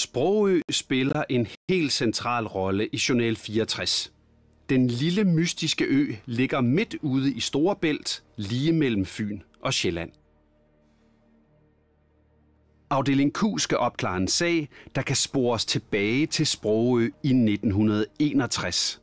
Sprogø spiller en helt central rolle i Journal 64. Den lille mystiske ø ligger midt ude i Storebælt, lige mellem Fyn og Sjælland. Afdeling Q skal opklare en sag, der kan spores tilbage til Sprogø i 1961.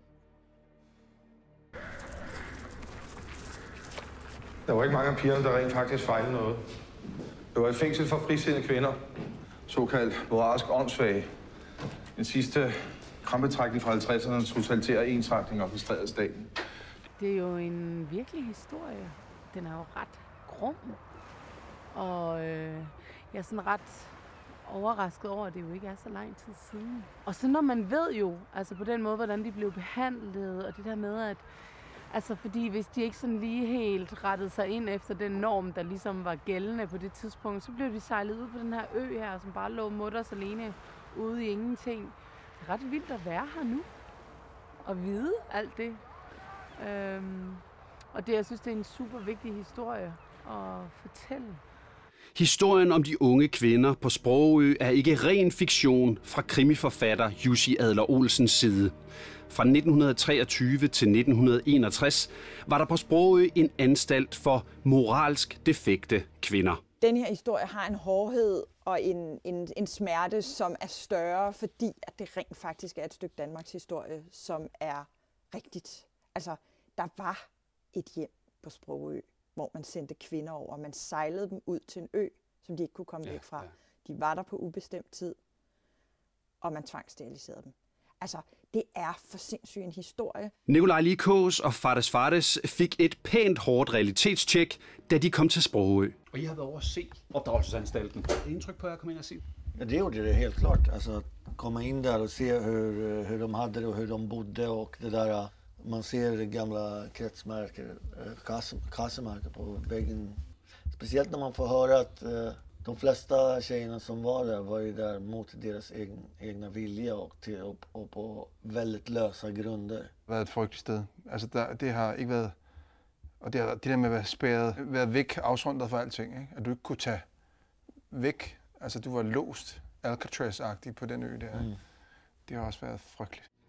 Der var ikke mange af pigerne, der rent faktisk fejlede noget. Det var et fængsel for frisindede kvinder. Såkaldt moralsk åndssvage. Den sidste krampetrækning fra 50'erne totalitære ensretning og orkestrerede staten. Det er jo en virkelig historie. Den er jo ret grum. Og jeg er sådan ret overrasket over, at det jo ikke er så lang tid siden. Og så når man ved jo, altså på den måde, hvordan de blev behandlet, og det der med, at altså fordi hvis de ikke sådan lige helt rettede sig ind efter den norm, der ligesom var gældende på det tidspunkt, så blev de sejlet ud på den her ø her, som bare lå mutters alene ude i ingenting. Det er ret vildt at være her nu, og vide alt det. Og det, jeg synes, det er en super vigtig historie at fortælle. Historien om de unge kvinder på Sprogø er ikke ren fiktion fra krimiforfatter Jussi Adler-Olsens side. Fra 1923 til 1961 var der på Sprogø en anstalt for moralsk defekte kvinder. Den her historie har en hårdhed og en smerte, som er større, fordi at det rent faktisk er et stykke Danmarks historie, som er rigtigt. Altså, der var et hjem på Sprogø, hvor man sendte kvinder over. Man sejlede dem ud til en ø, som de ikke kunne komme væk fra. De var der på ubestemt tid, og man tvangsteriliserede dem. Altså, det er for sindssygt en historie. Nikolaj Likås og Fardes fik et pænt hårdt realitetstjek, da de kom til Sprogø. Og I har været over at se opdragelsesanstalten. Er det indtryk på, at jeg kommer ind og se? Ja, det gjorde det helt klart. Alltså, komma in där och se hur de hade det och hur de bodde och det där. Man ser det gamla kretsmärken, kassemärken på väggen. Speciellt när man får höra att de flesta tjejerna som var ju där mot deras egna vilja och på väldigt lösa grunder. Det har været et frygteligt sted. Altså, det har ikke været... Og det der med at være væk, afsondret for alting, ikke? At du ikke kunne tage væk. Altså, du var låst, Alcatraz-agtig på den ø der. Det har også været frygteligt.